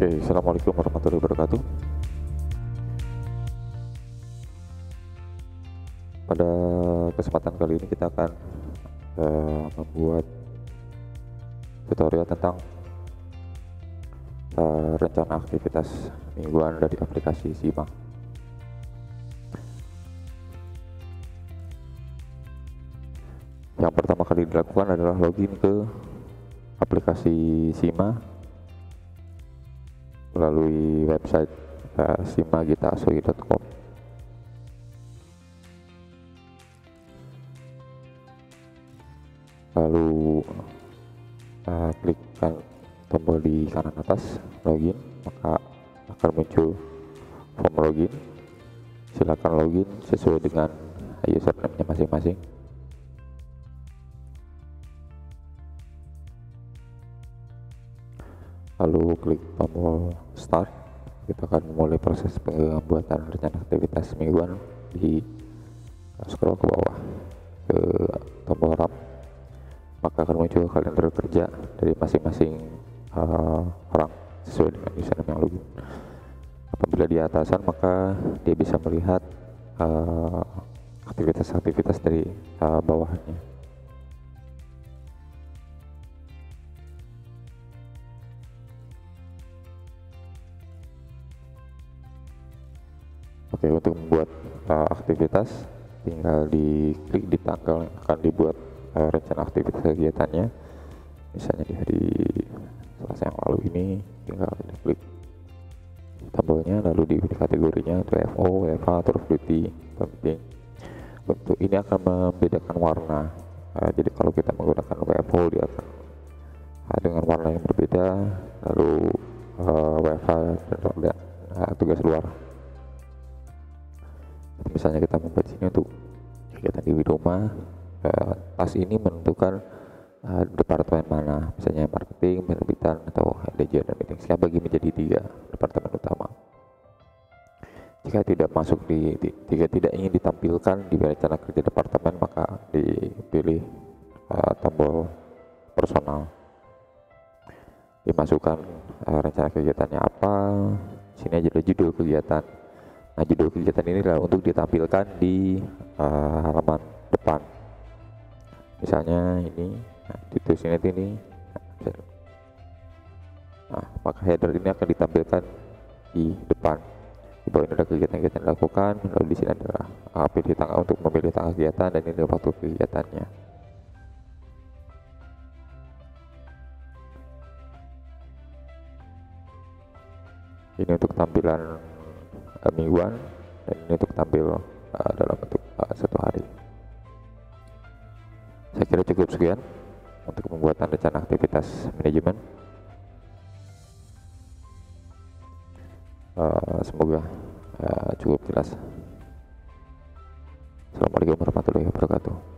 Oke, assalamualaikum warahmatullahi wabarakatuh. Pada kesempatan kali ini kita akan membuat tutorial tentang rencana aktivitas mingguan dari aplikasi Sima. Yang pertama kali dilakukan adalah login ke aplikasi Sima melalui website simagitaasoi.com. Lalu klikkan tombol di kanan atas login, maka akan muncul form login. Silakan login sesuai dengan username-nya masing-masing. Lalu klik tombol start. Kita akan memulai proses pembuatan rencana aktivitas mingguan. Di scroll ke bawah ke tombol RAM, maka akan muncul kalender kerja dari masing-masing orang sesuai dengan username yang login. Apabila di atasan, maka dia bisa melihat aktivitas-aktivitas dari bawahannya. Oke, untuk membuat aktivitas tinggal diklik di tanggal yang akan dibuat rencana aktivitas kegiatannya. Misalnya di hari Selasa yang lalu ini, tinggal diklik tombolnya, lalu dipilih kategorinya untuk FO, WFA, atau Duty, penting. Untuk ini akan membedakan warna. Jadi kalau kita menggunakan WFO, dia akan dengan warna yang berbeda. Lalu WFA dan tugas luar. Misalnya kita membuat sini untuk kegiatan di rumah, tas ini menentukan departemen mana, misalnya marketing, penerbitan, atau LDJ dan meeting. Saya bagi menjadi 3 departemen utama. Jika tidak masuk jika tidak ingin ditampilkan di rencana kerja departemen, maka dipilih tombol personal, dimasukkan rencana kegiatannya apa. Sini aja ada judul kegiatan. Nah, judul kegiatan ini adalah untuk ditampilkan di halaman depan. Misalnya ini, ditulis ini. Nah, maka header ini akan ditampilkan di depan. Di bawah ini ada kegiatan-kegiatan dilakukan. Lalu di sini adalah pilih tanggal untuk memilih tanggal kegiatan, dan ini adalah waktu kegiatannya. Ini untuk tampilan mingguan, dan ini untuk tampil dalam bentuk satu hari. Saya kira cukup sekian untuk pembuatan rencana aktivitas manajemen. Semoga cukup jelas. Assalamualaikum warahmatullahi wabarakatuh.